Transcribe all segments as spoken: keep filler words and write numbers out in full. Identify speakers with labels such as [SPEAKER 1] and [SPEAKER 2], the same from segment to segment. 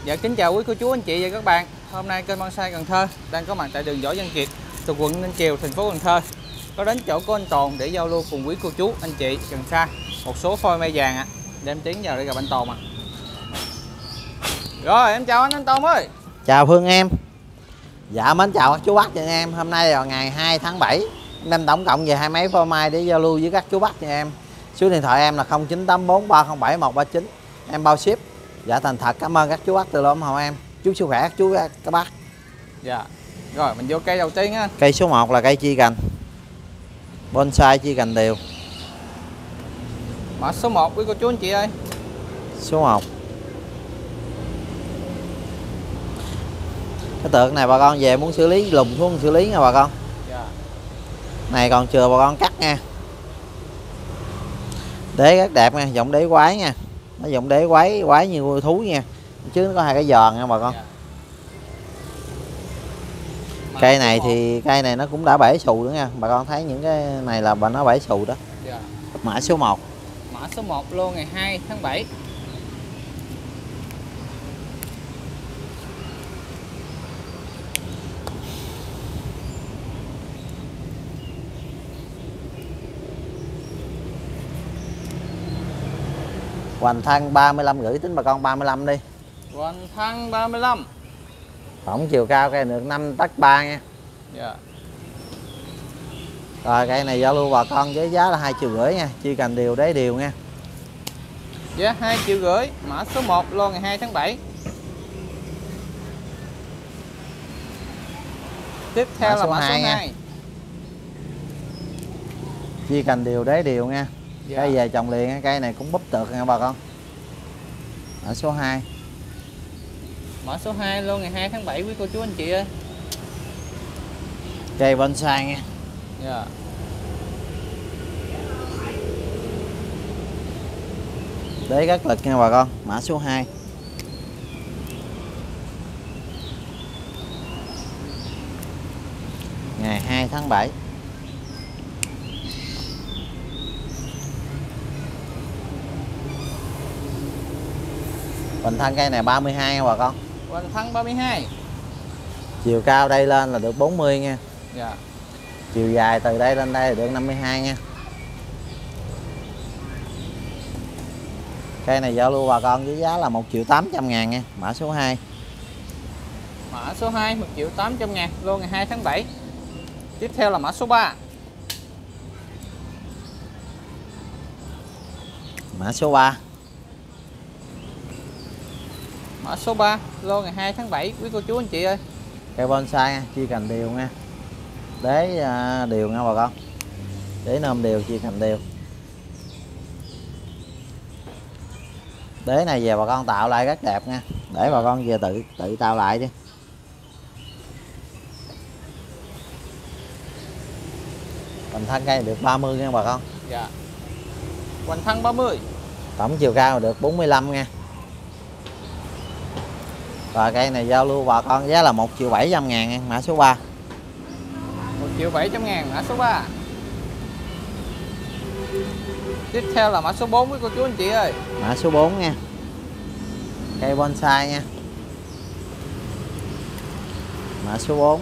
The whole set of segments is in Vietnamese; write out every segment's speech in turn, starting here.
[SPEAKER 1] Dạ kính chào quý cô chú anh chị và các bạn. Hôm nay kênh Bonsai Cần Thơ đang có mặt tại đường Võ Văn Kiệt, thuộc quận Ninh Kiều, thành phố Cần Thơ. Có đến chỗ của anh Toàn để giao lưu cùng quý cô chú anh chị gần xa một số phôi mai vàng ạ. À. Để em tiến vào để gặp anh Toàn ạ. À. Rồi em chào anh anh Toàn ơi.
[SPEAKER 2] Chào Phương em. Dạ mến chào các chú bác nha em. Hôm nay là ngày hai tháng bảy. Em đem tổng cộng về hai mấy phôi mai để giao lưu với các chú bác nha em. Số điện thoại em là không chín tám bốn ba không bảy một ba chín. Em bao ship. Dạ thành thật cảm ơn các chú bác từ lâu ủng hộ em. Chúc sức khỏe các chú các bác.
[SPEAKER 1] Dạ. Rồi mình vô cây đầu tiên á.
[SPEAKER 2] Cây số một là cây chi cành. Bonsai chi cành đều.
[SPEAKER 1] Mã số một quý cô chú anh chị ơi.
[SPEAKER 2] Số một. Cái tượng này bà con về muốn xử lý lùm xuống xử lý nha bà con.
[SPEAKER 1] Dạ.
[SPEAKER 2] Này còn chừa bà con cắt nha. Đế rất đẹp nha, giọng đế quái nha. Nó giọng đế quái quái như thú nha. Chứ nó có hai cái giòn nha bà con. Dạ. Cây này thì cây này nó cũng đã bể xù nữa nha. Bà con thấy những cái này là bà nó bể xù đó.
[SPEAKER 1] Dạ.
[SPEAKER 2] Mã số một.
[SPEAKER 1] Mã số một lô ngày hai tháng bảy.
[SPEAKER 2] Hoành thân ba mươi lăm rưỡi, tính bà con ba mươi lăm đi.
[SPEAKER 1] Hoành thân ba mươi lăm.
[SPEAKER 2] Tổng chiều cao cây được năm tấc ba nha.
[SPEAKER 1] Dạ.
[SPEAKER 2] Rồi cây này giao lưu bà con với giá là hai triệu rưỡi nha, chi cành đều đế đều nha.
[SPEAKER 1] Giá hai triệu rưỡi, mã số một lô ngày hai tháng bảy. Tiếp theo mã là mã số hai.
[SPEAKER 2] Chi cành đều đế đều nha. Dạ. Cây về trồng liền, cây này cũng búp tược nha bà con. Mã số hai.
[SPEAKER 1] Mã số hai lô ngày hai tháng bảy quý cô chú anh chị ơi.
[SPEAKER 2] Cây bonsai nha.
[SPEAKER 1] Dạ.
[SPEAKER 2] Đế rất lực nha bà con. Mã số hai. Ngày hai tháng bảy. Hoành thân cây này ba mươi hai nha bà con.
[SPEAKER 1] Hoành thân ba mươi hai.
[SPEAKER 2] Chiều cao đây lên là được bốn mươi nha.
[SPEAKER 1] Dạ.
[SPEAKER 2] Chiều dài từ đây lên đây là được năm mươi hai nha. Cây này giao lưu bà con với giá là một triệu tám trăm ngàn nha. Mã số hai.
[SPEAKER 1] Mã số hai một triệu tám trăm ngàn lô ngày hai tháng bảy. Tiếp theo là mã số ba.
[SPEAKER 2] Mã số ba.
[SPEAKER 1] Mã số ba lô ngày hai tháng bảy quý cô chú anh chị ơi.
[SPEAKER 2] Cây bonsai nha, chia cành đều nha. Đế uh, đều nha bà con. Đế nôm đều, chia cành đều. Đế này về bà con tạo lại rất đẹp nha. Để bà con về tự tự tạo lại đi. Hoành thân cây được ba mươi nha bà con.
[SPEAKER 1] Dạ. Hoành thân ba mươi.
[SPEAKER 2] Tổng chiều cao được bốn mươi lăm nha. Và cây này giao lưu bà con giá là một triệu bảy trăm ngàn nha. Mã số ba.
[SPEAKER 1] một triệu bảy trăm ngàn mã số ba. Tiếp theo là mã số bốn với cô chú anh chị ơi.
[SPEAKER 2] Mã số bốn nha. Cây bonsai nha. Mã số bốn.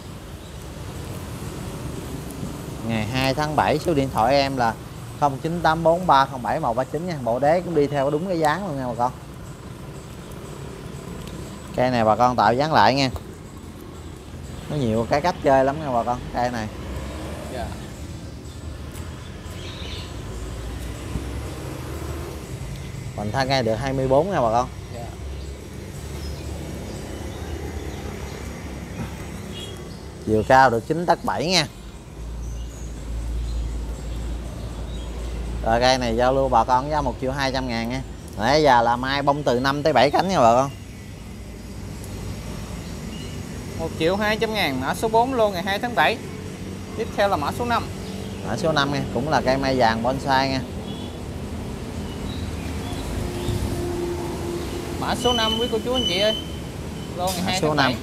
[SPEAKER 2] Ngày hai tháng bảy, số điện thoại em là không chín tám bốn ba không bảy một ba chín nha. Bộ đế cũng đi theo đúng cái dáng luôn nha bà con. Cây này bà con tạo dáng lại nha. Nó nhiều cái cách chơi lắm nha bà con. Cây này.
[SPEAKER 1] Dạ.
[SPEAKER 2] Hoành thân cây được hai mươi bốn nha bà con.
[SPEAKER 1] Dạ.
[SPEAKER 2] Chiều cao được chín tấc bảy nha. Rồi cây này giao lưu bà con giá một triệu hai trăm ngàn nha. Nãy giờ là mai bông từ năm tới bảy cánh nha bà con.
[SPEAKER 1] một triệu hai trăm ngàn mã số bốn lô ngày hai tháng bảy. Tiếp theo là mã số năm.
[SPEAKER 2] Mã số năm nha, cũng là cây mai vàng bonsai nha.
[SPEAKER 1] Mã số năm quý cô chú anh chị ơi. Lô ngày hai tháng bảy.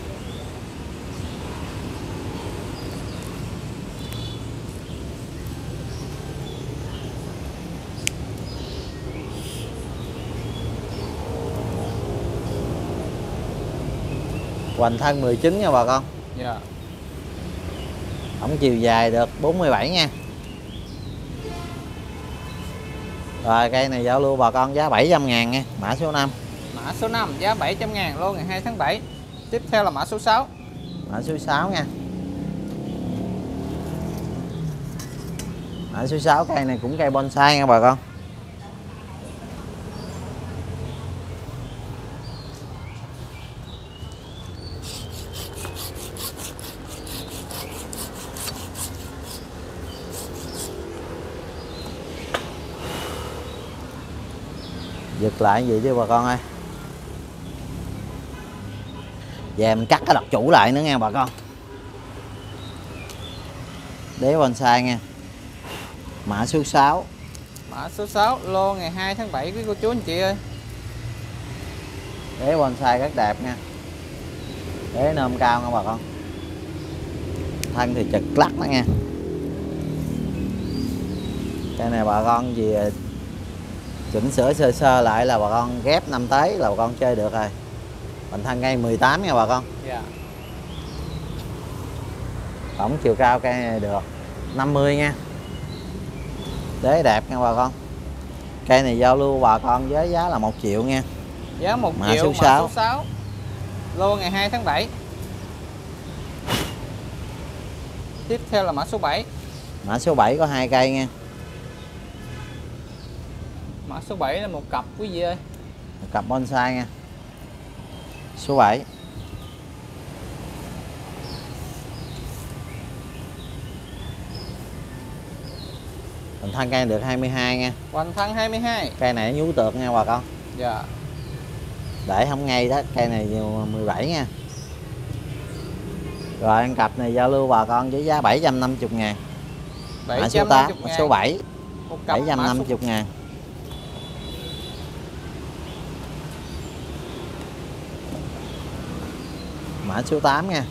[SPEAKER 2] Hoành thân mười chín nha bà con.
[SPEAKER 1] Dạ.
[SPEAKER 2] Tổng chiều dài được bốn mươi bảy nha. Rồi cây này giao lưu bà con giá bảy trăm ngàn nha. Mã số năm.
[SPEAKER 1] Mã số năm giá bảy trăm ngàn lô ngày hai tháng bảy. Tiếp theo là mã số sáu.
[SPEAKER 2] Mã số sáu nha. Mã số sáu cây này cũng cây bonsai nha bà con. Giật lại vậy chứ bà con ơi. Về mình cắt cái đọt chủ lại nữa nha bà con. Đế bonsai nha. Mã số sáu.
[SPEAKER 1] Mã số sáu lô ngày hai tháng bảy quý cô chú anh chị ơi.
[SPEAKER 2] Đế bonsai rất đẹp nha. Đế nôm cao nha bà con. Thân thì chật lắc đó nha. Cái này bà con gì chỉnh sửa sơ sơ lại là bà con ghép năm tới là bà con chơi được rồi. Mình thân cây mười tám nha bà con.
[SPEAKER 1] Dạ.
[SPEAKER 2] Tổng chiều cao cây này được năm mươi nha. Đế đẹp nha bà con. Cây này giao lưu bà con với giá là một triệu nha.
[SPEAKER 1] Giá một
[SPEAKER 2] Mã
[SPEAKER 1] triệu.
[SPEAKER 2] số
[SPEAKER 1] Mã
[SPEAKER 2] sáu.
[SPEAKER 1] số sáu lô ngày hai tháng bảy. Tiếp theo là mã số bảy.
[SPEAKER 2] Mã số bảy có hai cây nha.
[SPEAKER 1] Mã số bảy là một cặp quý vị ơi.
[SPEAKER 2] Một cặp bonsai nha. Số bảy. Mình thân cây được hai mươi hai nha.
[SPEAKER 1] Hoành thân hai mươi hai.
[SPEAKER 2] Cây này nó nhú tược nha bà con.
[SPEAKER 1] Dạ.
[SPEAKER 2] Để không ngay đó, cây này mười bảy nha. Rồi ăn cặp này giao lưu bà con với giá bảy trăm năm mươi ngàn. Mã số tám, số bảy. bảy trăm năm mươi ngàn. Mã số tám nha.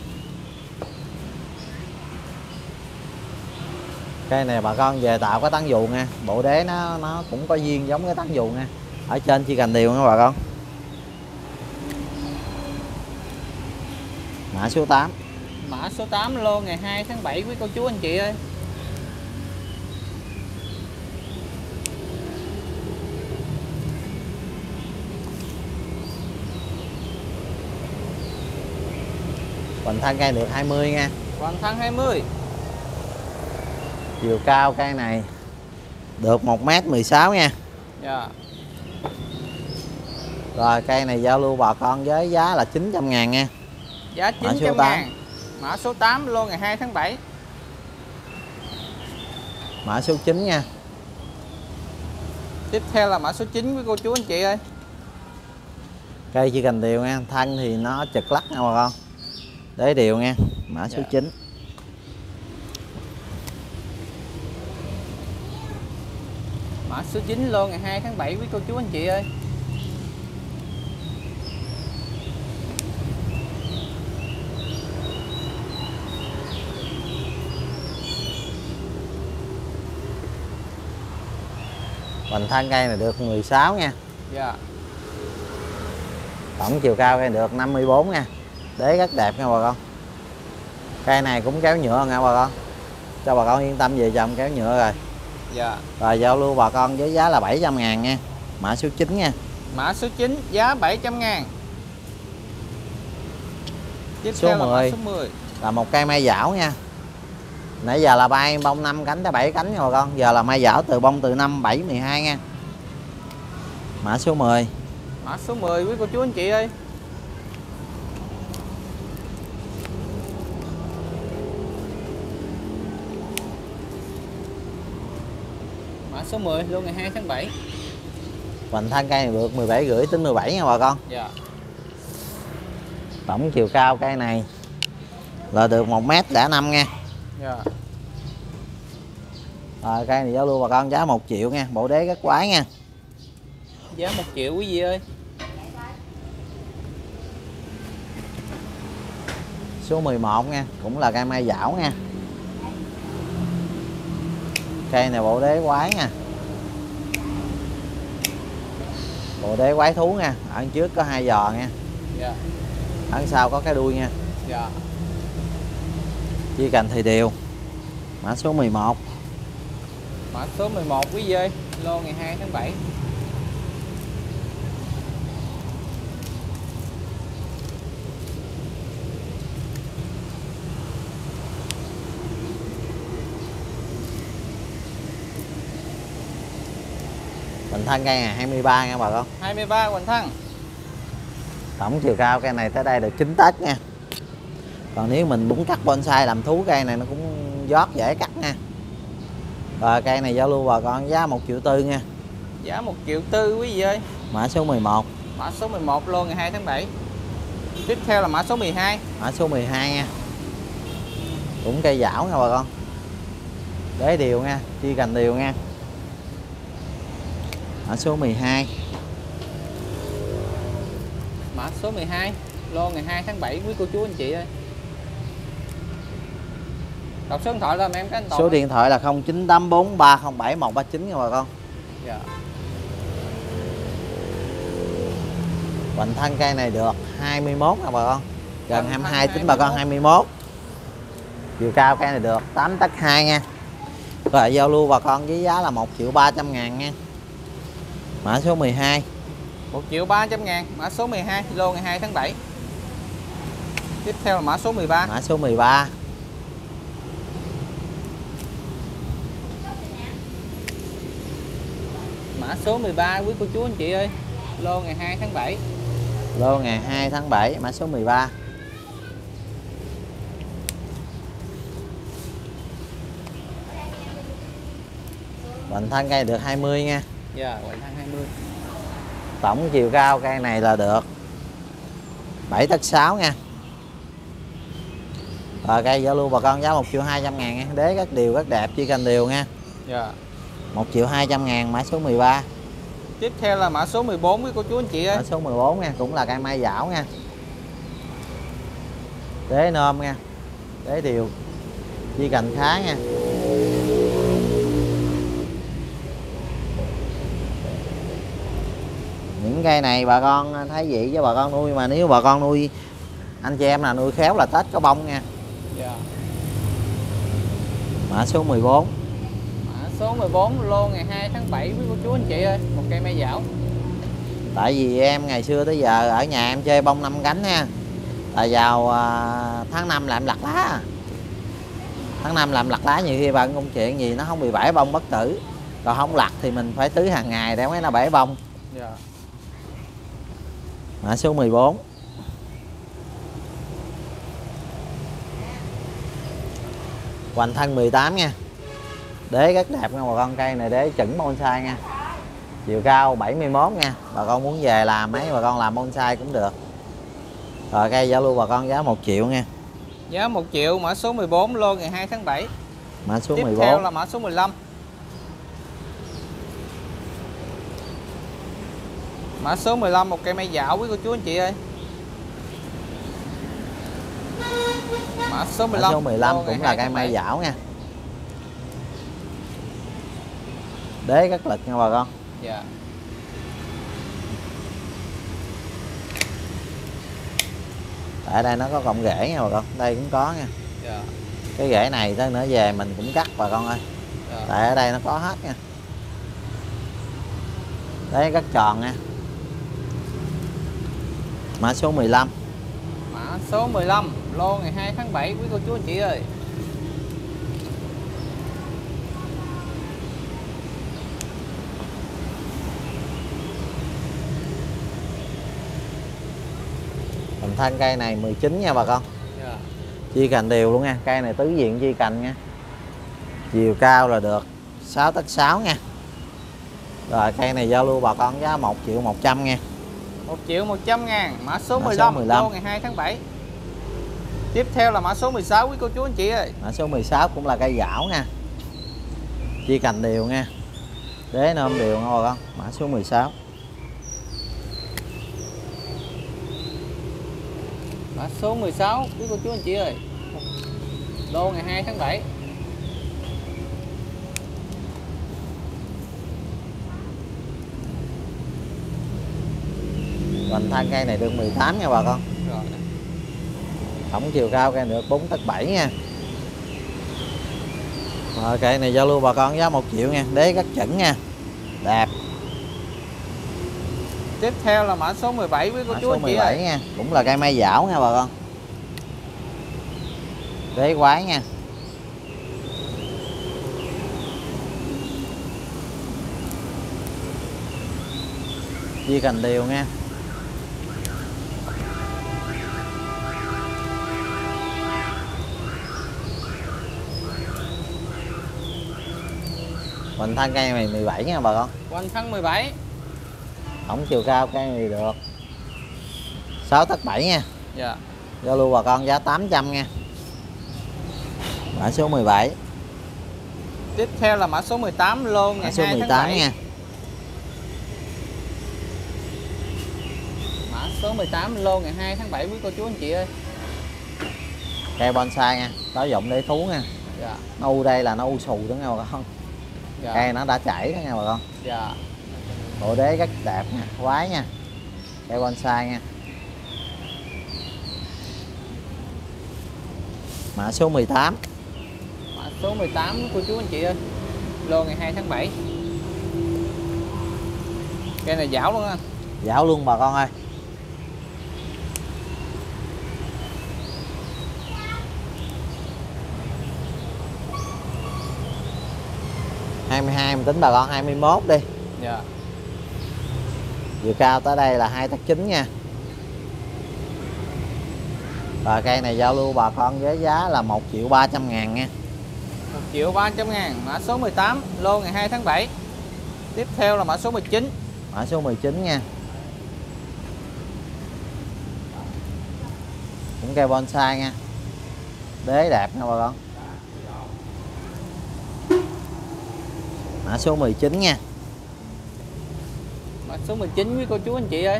[SPEAKER 2] Cây này bà con về tạo cái tán dù nha. Bộ đế nó nó cũng có duyên giống cái tán dù nha. Ở trên chỉ cành đều nha bà con. Mã số tám.
[SPEAKER 1] Mã số tám lô ngày hai tháng bảy quý cô chú anh chị ơi.
[SPEAKER 2] Hoành thân cây được hai mươi nha.
[SPEAKER 1] Hoành thân hai mươi.
[SPEAKER 2] Chiều cao cây này được một mét mười sáu nha.
[SPEAKER 1] Dạ.
[SPEAKER 2] Rồi cây này giao lưu bà con với giá là chín trăm ngàn nha.
[SPEAKER 1] Giá chín trăm ngàn. Mã số tám lô ngày hai tháng bảy.
[SPEAKER 2] Mã số chín nha.
[SPEAKER 1] Tiếp theo là mã số chín quý cô chú anh chị ơi.
[SPEAKER 2] Cây chỉ cần đều nha, thân thì nó chật lắc nha bà con. Đế đều nha. Mã số
[SPEAKER 1] Dạ.
[SPEAKER 2] chín.
[SPEAKER 1] Mã số chín lô ngày hai tháng bảy quý cô chú anh chị ơi.
[SPEAKER 2] Hoành thân cây này được mười sáu nha.
[SPEAKER 1] Dạ.
[SPEAKER 2] Tổng chiều cao cây được năm mươi bốn nha. Đế rất đẹp nha bà con. Cây này cũng kéo nhựa nha bà con. Cho bà con yên tâm về chồng kéo nhựa rồi.
[SPEAKER 1] Dạ.
[SPEAKER 2] Rồi giao lưu bà con với giá là bảy trăm ngàn nha. Mã số chín nha.
[SPEAKER 1] Mã số chín giá bảy trăm ngàn. Tiếp
[SPEAKER 2] Số
[SPEAKER 1] theo là
[SPEAKER 2] mười.
[SPEAKER 1] mã số mười.
[SPEAKER 2] Là một cây mai dảo nha. Nãy giờ là bay bông năm cánh tới bảy cánh nha bà con. Giờ là mai dảo từ bông từ năm, bảy, mười hai nha. Mã số mười.
[SPEAKER 1] Mã số mười quý cô chú anh chị ơi. Mã số mười luôn ngày hai tháng bảy.
[SPEAKER 2] Hoành thân cây này được mười bảy rưỡi đến mười bảy nha bà con.
[SPEAKER 1] Dạ.
[SPEAKER 2] Tổng chiều cao cây này là được một mét đã năm nha.
[SPEAKER 1] Dạ.
[SPEAKER 2] Rồi cây này giao lưu bà con giá một triệu nha. Bộ đế rất quái nha.
[SPEAKER 1] Giá một triệu quý vị ơi.
[SPEAKER 2] Số mười một nha. Cũng là cây mai dảo nha. Cây này bộ đế quái nha. Bộ đế quái thú nha. Ở trước có hai giò nha.
[SPEAKER 1] Dạ.
[SPEAKER 2] Thân sau có cái đuôi nha.
[SPEAKER 1] Dạ.
[SPEAKER 2] Chia cành thì đều. Mã số mười một.
[SPEAKER 1] Mã số mười một quý vị ơi, lô ngày hai tháng bảy.
[SPEAKER 2] Bình thân cây này hai mươi ba nha bà con.
[SPEAKER 1] hai mươi ba Hoành Thân.
[SPEAKER 2] Tổng chiều cao cây này tới đây được chín tấc nha. Còn nếu mình muốn cắt bonsai làm thú, cây này nó cũng giót dễ cắt nha. Rồi cây này giao lưu bà con giá một triệu tư nha.
[SPEAKER 1] Giá một triệu tư quý vị ơi.
[SPEAKER 2] Mã số mười một.
[SPEAKER 1] Mã số mười một lô ngày hai tháng bảy. Tiếp theo là mã số mười hai.
[SPEAKER 2] Mã số mười hai nha. Cũng cây dảo nha bà con. Đế đều nha, chia cành đều nha. Mã số mười hai.
[SPEAKER 1] Mã số mười hai lô ngày hai tháng bảy quý cô chú anh chị ơi. Đọc số điện thoại là em cái anh Toàn.
[SPEAKER 2] Số điện thoại là không chín tám bốn ba không bảy một ba chín nha bà con.
[SPEAKER 1] Dạ.
[SPEAKER 2] Hoành thân cây này được hai mươi mốt nha bà con. Gần
[SPEAKER 1] Hoành
[SPEAKER 2] hai mươi
[SPEAKER 1] thân
[SPEAKER 2] hai tính bà con hai mươi mốt. Chiều cao cây này được tám tấc hai nha. Rồi giao lưu bà con với giá là một triệu ba trăm ngàn nha. Mã số mười hai.
[SPEAKER 1] một triệu ba trăm ngàn. Mã số mười hai lô ngày hai tháng bảy. Tiếp theo là mã số mười ba.
[SPEAKER 2] Mã số mười ba.
[SPEAKER 1] Mã số mười ba quý cô chú anh chị ơi. Lô ngày hai tháng bảy.
[SPEAKER 2] Lô ngày hai tháng bảy. Mã số mười ba. Hoành thân cây được hai mươi nha.
[SPEAKER 1] Dạ, Hoành Thân hai mươi.
[SPEAKER 2] Tổng chiều cao cây này là được bảy tấc sáu nha. Rồi cây giao lưu bà con giá một triệu hai trăm ngàn nha. Đế rất đều rất đẹp, chia cành đều nha.
[SPEAKER 1] Dạ.
[SPEAKER 2] một triệu hai trăm ngàn. Mã số mười ba.
[SPEAKER 1] Tiếp theo là mã số mười bốn quý cô chú anh chị ơi.
[SPEAKER 2] Mã số mười bốn nha, cũng là cây mai dảo nha. Đế nôm nha. Đế đều, chia cành khá nha. Những cây này bà con thấy vậy cho bà con nuôi, mà nếu bà con nuôi anh chị em là nuôi khéo là Tết có bông nha.
[SPEAKER 1] Dạ.
[SPEAKER 2] Mã số mười bốn.
[SPEAKER 1] Mã số mười bốn lô ngày hai tháng bảy quý cô chú anh chị ơi. Một cây mai dảo.
[SPEAKER 2] Tại vì em ngày xưa tới giờ ở nhà em chơi bông năm cánh nha. Là vào à, tháng năm làm lặt lá. Tháng năm làm lặt lá, nhiều khi bạn công chuyện gì nó không bị bể bông bất tử. Còn không lặt thì mình phải tưới hàng ngày để mấy nó bể bông.
[SPEAKER 1] Dạ.
[SPEAKER 2] Mã số mười bốn. Hoành thân mười tám nha. Đế rất đẹp nha bà con, cây này đế chuẩn bonsai nha. Chiều cao bảy mươi mốt nha. Bà con muốn về làm mấy bà con làm bonsai cũng được. Rồi cây giao lưu bà con giá một triệu nha.
[SPEAKER 1] Giá một triệu. Mã số mười bốn lô ngày hai tháng bảy.
[SPEAKER 2] Mã số
[SPEAKER 1] Tiếp
[SPEAKER 2] mười
[SPEAKER 1] theo
[SPEAKER 2] bốn.
[SPEAKER 1] là mã số mười lăm. Mã số mười lăm một cây mai dảo quý cô chú anh chị ơi. Mã số mười lăm.
[SPEAKER 2] Mã số mười lăm cũng là cây mai dảo nha. Đế rất lực nha bà con.
[SPEAKER 1] Dạ.
[SPEAKER 2] Tại đây nó có cọng rễ nha bà con, đây cũng có nha.
[SPEAKER 1] Dạ.
[SPEAKER 2] Cái rễ này tới nữa về mình cũng cắt bà con ơi.
[SPEAKER 1] Dạ.
[SPEAKER 2] Tại ở đây nó có hết nha. Đấy rất tròn nha. Mã số mười lăm.
[SPEAKER 1] Mã số mười lăm lô ngày hai tháng bảy quý cô chú anh chị ơi.
[SPEAKER 2] Mình thân cây này mười chín nha bà con.
[SPEAKER 1] Dạ.
[SPEAKER 2] Chia cành đều luôn nha. Cây này tứ diện chia cành nha. Chiều cao là được sáu tấc sáu nha. Rồi cây này giao lưu bà con giá một triệu một trăm nha.
[SPEAKER 1] một triệu một trăm ngàn. Mã số
[SPEAKER 2] Mã
[SPEAKER 1] mười
[SPEAKER 2] số
[SPEAKER 1] lăm
[SPEAKER 2] mười lăm.
[SPEAKER 1] lô ngày hai tháng bảy. Tiếp theo là mã số mười sáu quý cô chú anh chị ơi.
[SPEAKER 2] Mã số mười sáu cũng là cây dảo nha. Chia cành đều nha. Đế nôm đều nha bà con. Mã số mười sáu.
[SPEAKER 1] Mã số mười sáu quý cô chú anh chị ơi. Lô ngày hai tháng bảy.
[SPEAKER 2] Hoành thân cây này được mười tám nha bà con.
[SPEAKER 1] Rồi.
[SPEAKER 2] Tổng chiều cao cây được bốn tấc bảy nha. Rồi cây này giao lưu bà con giá một triệu nha, đế rất chuẩn nha, đẹp.
[SPEAKER 1] Tiếp theo là mã số mười bảy với cô
[SPEAKER 2] Mã
[SPEAKER 1] chú
[SPEAKER 2] số
[SPEAKER 1] anh chị
[SPEAKER 2] mười bảy
[SPEAKER 1] ơi.
[SPEAKER 2] nha, cũng là cây mai dảo nha bà con. Đế quái nha. Chia cành đều nha. Hoành thân cây này mười bảy nha bà con.
[SPEAKER 1] Hoành thân mười bảy.
[SPEAKER 2] Tổng chiều cao cây này được sáu tấc bảy nha.
[SPEAKER 1] Dạ.
[SPEAKER 2] Giao lưu bà con giá tám trăm nha. Mã số mười bảy.
[SPEAKER 1] Tiếp theo là mã số mười tám lô ngày
[SPEAKER 2] Mã số
[SPEAKER 1] hai
[SPEAKER 2] mười
[SPEAKER 1] tháng
[SPEAKER 2] tám
[SPEAKER 1] bảy.
[SPEAKER 2] nha.
[SPEAKER 1] Mã số mười tám lô ngày hai tháng bảy với cô chú anh chị ơi.
[SPEAKER 2] Cây bonsai nha, có dụng để thú nha.
[SPEAKER 1] Dạ.
[SPEAKER 2] Nó u đây là nó u xù đó nha bà con.
[SPEAKER 1] Dạ.
[SPEAKER 2] Cây nó đã chảy đó nha bà con.
[SPEAKER 1] Dạ.
[SPEAKER 2] Bộ đế rất đẹp nha, quái nha. Cây bonsai nha. Mã số mười tám.
[SPEAKER 1] Mã số mười tám với cô chú anh chị ơi. Lô ngày hai tháng bảy. Cây này dảo luôn anh.
[SPEAKER 2] Dảo luôn bà con ơi. hai mươi hai mình tính bà con hai mươi mốt đi.
[SPEAKER 1] Dạ.
[SPEAKER 2] Chiều cao tới đây là hai tấc chín nha. Và cây này giao lưu bà con với giá là một triệu ba trăm ngàn nha.
[SPEAKER 1] một triệu ba trăm ngàn. Mã số mười tám lô ngày hai tháng bảy. Tiếp theo là mã số mười chín.
[SPEAKER 2] Mã số mười chín nha. Cũng cây bonsai nha. Đế đẹp nha bà con. Mã số mười chín nha.
[SPEAKER 1] Mã số mười chín với cô chú anh chị ơi.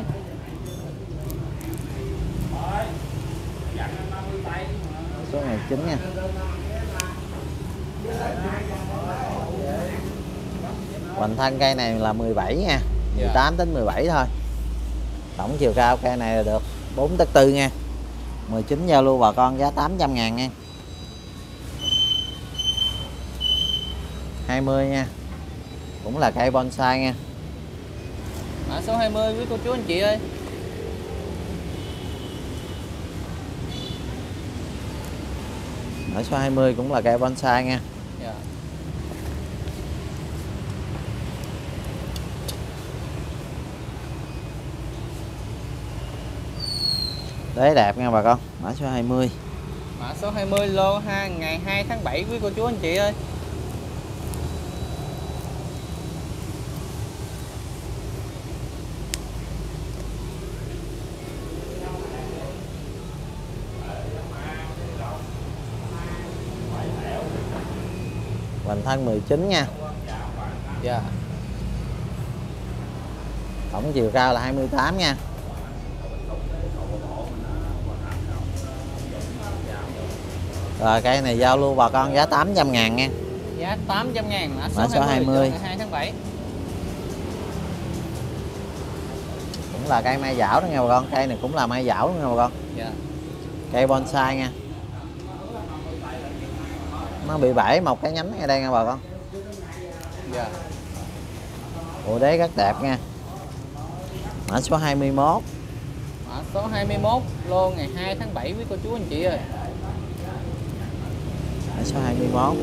[SPEAKER 2] Số mười chín nha. Hoành thân cây này là mười bảy nha. mười tám đến mười bảy thôi. Tổng chiều cao cây này là được bốn tấc tư nha. mười chín giao lưu bà con giá tám trăm ngàn nha. hai mươi nha. Cũng là cây bonsai nha.
[SPEAKER 1] Mã số hai mươi với cô chú anh chị ơi.
[SPEAKER 2] Mã số hai mươi cũng là cây bonsai nha.
[SPEAKER 1] Dạ.
[SPEAKER 2] Đế đẹp nha bà con. Mã số hai mươi.
[SPEAKER 1] Mã số hai mươi lô ha ngày hai tháng bảy với cô chú anh chị ơi.
[SPEAKER 2] Hoành thân mười chín nha.
[SPEAKER 1] Dạ.
[SPEAKER 2] Tổng chiều cao là hai mươi tám nha. Rồi cây này giao lưu bà con giá tám trăm ngàn nha.
[SPEAKER 1] Giá tám trăm ngàn. Mã số,
[SPEAKER 2] Mã số hai mươi.
[SPEAKER 1] ngày hai tháng bảy.
[SPEAKER 2] Cũng là cây mai dảo đó nha bà con. Cây này cũng là mai dảo đó nha bà con.
[SPEAKER 1] Dạ.
[SPEAKER 2] Cây bonsai nha. Nó bị bể một cái nhánh ngay đây nha bà con.
[SPEAKER 1] Dạ.
[SPEAKER 2] Bộ đế rất đẹp nha. Mã số hai mươi mốt.
[SPEAKER 1] Mã số hai mươi mốt lô ngày hai tháng bảy với cô chú anh chị ơi.
[SPEAKER 2] Mã số hai mươi mốt.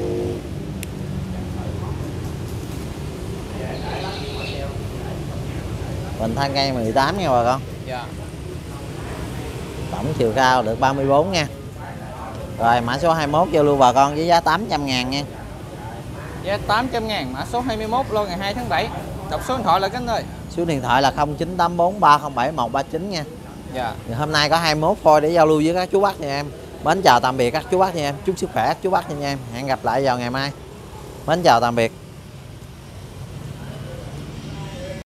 [SPEAKER 2] Hoành thân cây mười tám nha bà con.
[SPEAKER 1] Dạ.
[SPEAKER 2] Tổng chiều cao được ba mươi bốn nha. Rồi mã số hai mươi mốt giao lưu bà con với giá tám trăm ngàn nha.
[SPEAKER 1] Giá tám trăm ngàn. Mã số hai mươi mốt lô ngày hai tháng bảy. Đọc số điện thoại là anh ơi.
[SPEAKER 2] Số điện thoại là không chín tám bốn ba không bảy một ba chín nha.
[SPEAKER 1] Dạ.
[SPEAKER 2] Thì hôm nay có hai mươi mốt phôi để giao lưu với các chú bác nha em. Mến chào tạm biệt các chú bác nha em. Chúc sức khỏe các chú bác nha em. Hẹn gặp lại vào ngày mai. Mến chào tạm biệt.